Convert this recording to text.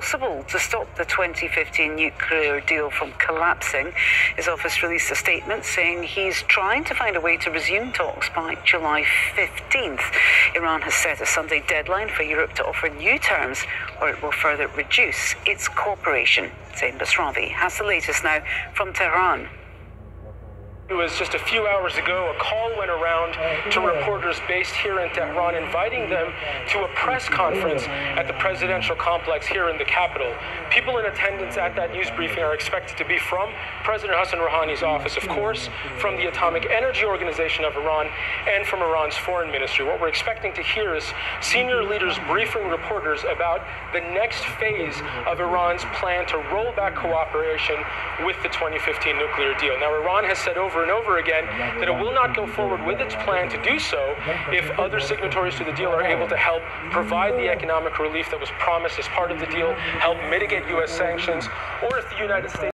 possible to stop the 2015 nuclear deal from collapsing. His office released a statement saying he's trying to find a way to resume talks by July 15th. Iran has set a Sunday deadline for Europe to offer new terms, or it will further reduce its cooperation. Zain Basravi has the latest now from Tehran. It was just a few hours ago, a call went around to reporters based here in Tehran, inviting them to a press conference at the presidential complex here in the capital. People in attendance at that news briefing are expected to be from President Hassan Rouhani's office, of course, from the Atomic Energy Organization of Iran, and from Iran's foreign ministry. What we're expecting to hear is senior leaders briefing reporters about the next phase of Iran's plan to roll back cooperation with the 2015 nuclear deal. Now, Iran has said over and over again that it will not go forward with its plan to do so if other signatories to the deal are able to help provide the economic relief that was promised as part of the deal, help mitigate U.S. sanctions, or if the United States